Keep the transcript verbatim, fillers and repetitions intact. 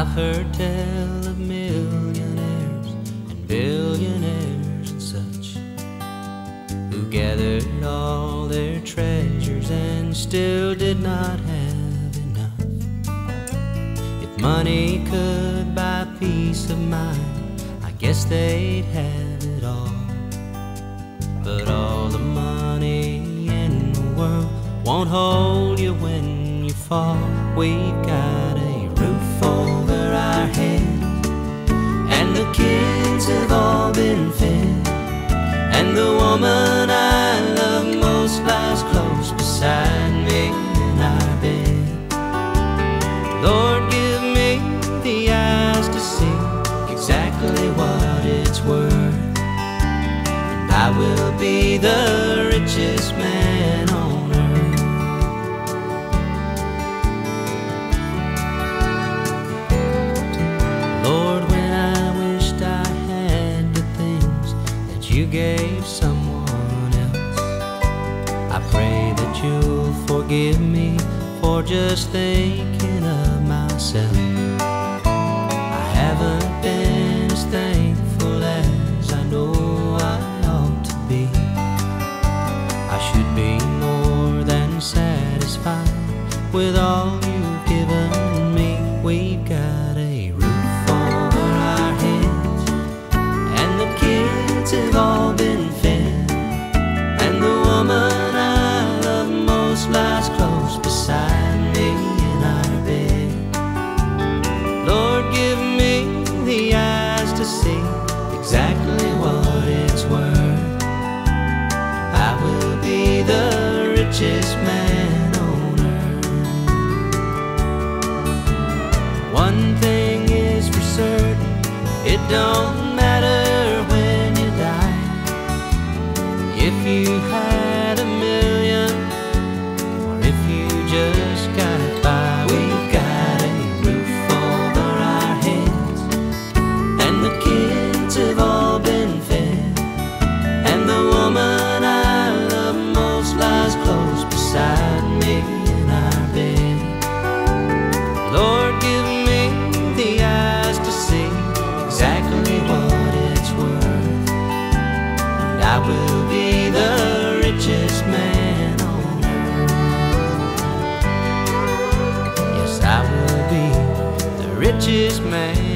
I've heard tell of millionaires and billionaires and such, who gathered all their treasures and still did not have enough. If money could buy peace of mind, I guess they'd have it all. But all the money in the world won't hold you when you fall. We've got a roof over our head, and the kids have all been fed, and the woman I love most lies close beside me in our bed. Lord, give me the eyes to see exactly what it's worth, and I will be the richest man on earth. Lord, when I wished I had the things that you gave someone else, I pray that you'll forgive me for just thinking of myself. I haven't been as thankful as I know I ought to be. I should be more than satisfied with all you've given me. We've got a roof over our heads, and the kids have all been fed, and the woman I love most lies close beside me in our bed. Lord, give me the eyes to see exactly what it's worth. I will be the richest man on earth. One thing is for certain, it don't matter when you die. If you had a million, or if you just got by, we've got a roof over our heads, and the kids have all been fed, and the woman I love most lies close beside me in our bed. Lord, give me the eyes to see exactly what it's worth, and I will be the richest man on earth. Yes, I will be the richest man